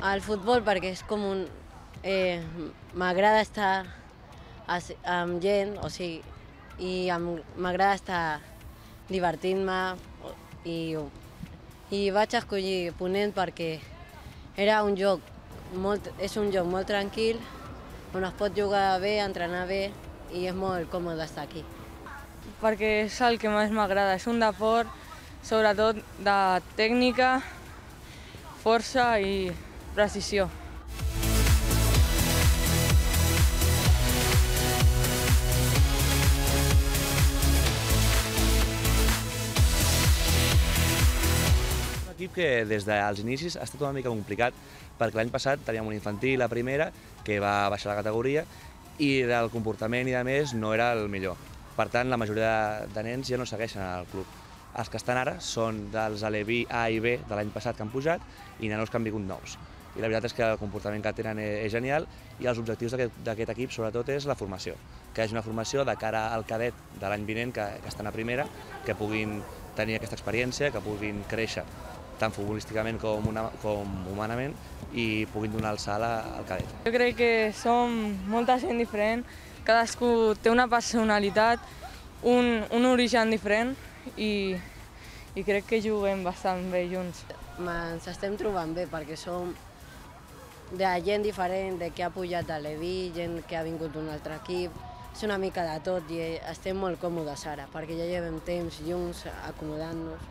Al futbol perquè és com un... m'agrada estar amb gent, o sigui, i m'agrada estar divertint-me i vaig escollir Ponent perquè era un joc és un joc molt tranquil on es pot jugar bé, entrenar bé i és molt còmode estar aquí. Perquè és el que més m'agrada, és un esport sobretot de tècnica, força i precisió. Un equip que des dels inicis ha estat una mica complicat perquè l'any passat teníem un infantil a primera que va baixar la categoria i el comportament i de més no era el millor. Per tant, la majoria de nens ja no segueixen al club. Els que estan ara són dels Aleví A i B de l'any passat que han pujat i nanos que han vingut nous. I la veritat és que el comportament que tenen és genial i els objectius d'aquest equip sobretot és la formació, que és una formació de cara al cadet de l'any vinent que estan a primera, que puguin tenir aquesta experiència, que puguin créixer tant futbolísticament com humanament i puguin donar el salt al cadet. Jo crec que som molta gent diferent, cadascú té una personalitat, un origen diferent i crec que juguem bastant bé junts. Ens estem trobant bé perquè som de gent diferent, de que ha pujat a Leví, gent que ha vingut d'un altre equip. És una mica de tot i estem molt còmodes ara perquè ja llevem temps junts acomodant-nos.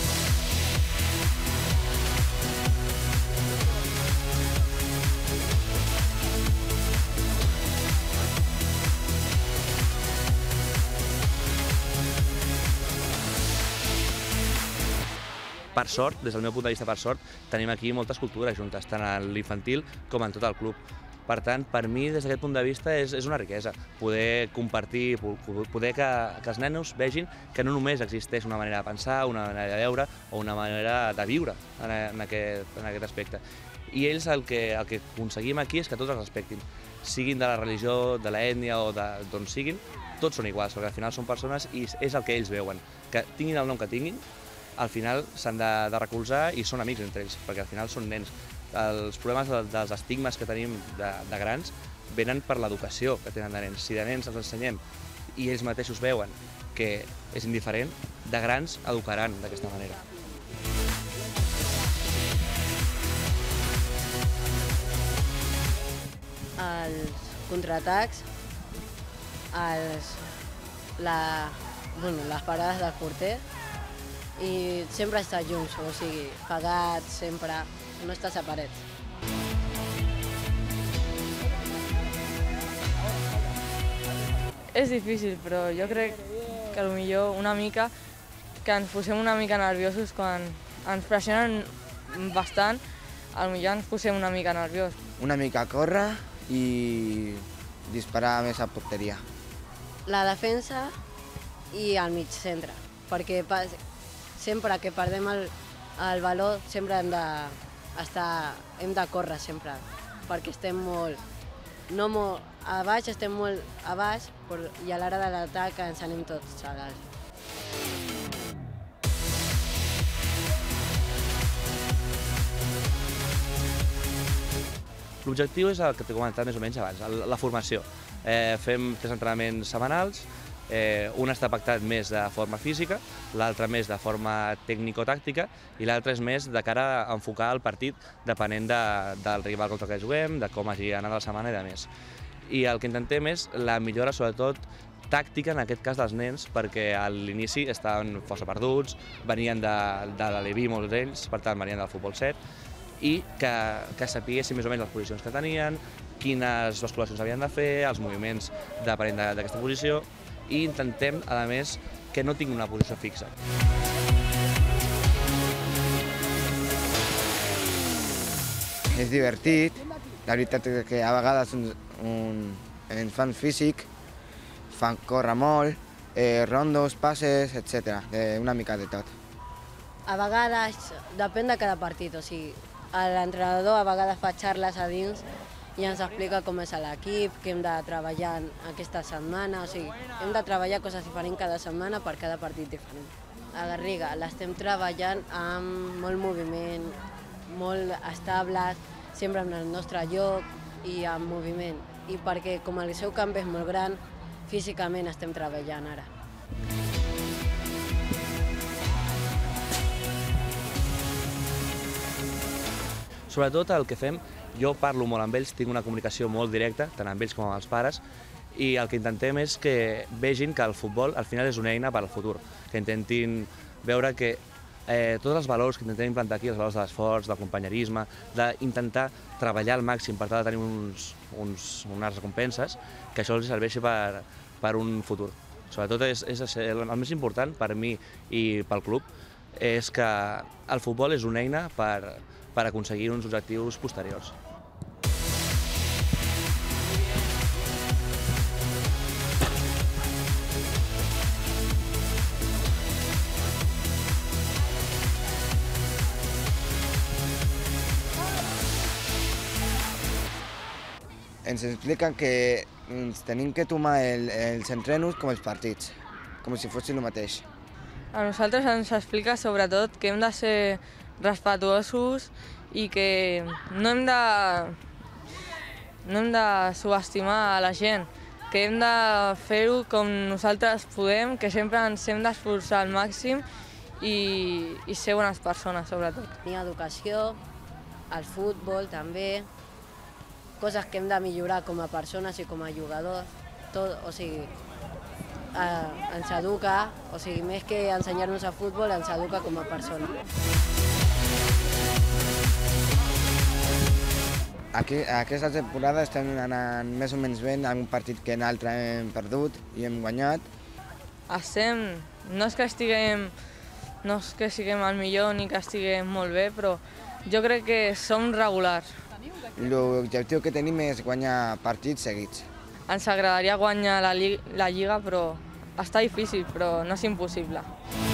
Per sort, des del meu punt de vista per sort, tenim aquí moltes cultures juntes, tant a l'infantil com en tot el club. Per tant, per mi, des d'aquest punt de vista, és una riquesa poder compartir, poder que els nenos vegin que no només existeix una manera de pensar, una manera de veure o una manera de viure en aquest aspecte. I ells el que aconseguim aquí és que tots els respectin, siguin de la religió, de l'ètnia o d'on siguin, tots són iguals, perquè al final són persones i és el que ells veuen. Que tinguin el nom que tinguin, al final s'han de recolzar i són amics entre ells, perquè al final són nens. Els problemes dels estigmes que tenim de grans venen per l'educació que tenen de nens. Si de nens els ensenyem i ells mateixos veuen que és indiferent, de grans educaran d'aquesta manera. Els contraatacs, les parades del porter i sempre estar junts, o sigui, pegats, sempre, no estar separats. És difícil, però jo crec que potser una mica que ens posem una mica nerviosos quan ens pressionen bastant, potser ens posem una mica nerviosos. Una mica córrer i disparar més a porteria. La defensa i el mig centre, perquè sempre que perdem el valor sempre hem de córrer sempre, perquè estem a baix, estem molt a baix i a l'hora de l'atac ens anem tots a dalt. L'objectiu és el que t'he comentat més o menys abans, la formació. Fem 3 entrenaments setmanals, un està pactat més de forma física, l'altre més de forma tècnico-tàctica i l'altre és més de cara a enfocar el partit depenent del rival contra el que juguem, de com hagi anat la setmana i de més. I el que intentem és la millora, sobretot, tàctica, en aquest cas dels nens, perquè a l'inici estaven força perduts, venien de l'Aleví molts d'ells, per tant venien del futbol 7, i que sapiguessin més o menys les posicions que tenien, quines basculacions havien de fer, els moviments depenent d'aquesta posició, i intentem, a més, que no tinguin una posició fixa. És divertit, la veritat és que a vegades ens fan físic, fan córrer molt, rondos, passes, etc. Una mica de tot. A vegades, depèn de cada partit, o sigui, l'entrenador a vegades fa xarles a dins i ens explica com és l'equip, què hem de treballar aquesta setmana, o sigui, hem de treballar coses diferents cada setmana per cada partit diferent. A Garriga l'estem treballant amb molt moviment, molt estables, sempre en el nostre lloc i en moviment. I perquè com el seu camp és molt gran, físicament estem treballant ara. Sobretot el que fem, jo parlo molt amb ells, tinc una comunicació molt directa, tant amb ells com amb els pares, i el que intentem és que vegin que el futbol al final és una eina per al futur, que intentin veure que tots els valors que intentem implantar aquí, els valors de l'esforç, del companyerisme, d'intentar treballar al màxim per tal de tenir unes recompenses, que això els serveixi per un futur. Sobretot el més important per mi i pel club és que el futbol és una eina per aconseguir uns objectius posteriors. Ens expliquen que ens tenim que tomar els entrenos com els partits, com si fossin el mateix. A nosaltres ens explica sobretot que hem de ser respectuosos i que no hem de subestimar a la gent, que hem de fer-ho com nosaltres podem, que sempre ens hem d'esforçar al màxim i ser bones persones, sobretot. Tenir educació, el futbol també, coses que hem de millorar com a persones i com a jugadors, tot, o sigui, ens educa, o sigui, més que ensenyar-nos a futbol, ens educa com a persona. Aquesta temporada estem anant més o menys bé, en un partit que en l'altre hem perdut i hem guanyat. No és que siguem el millor ni que estiguem molt bé, però jo crec que som regulars. L'objectiu que tenim és guanyar partits seguits. Ens agradaria guanyar la Lliga, però està difícil, però no és impossible.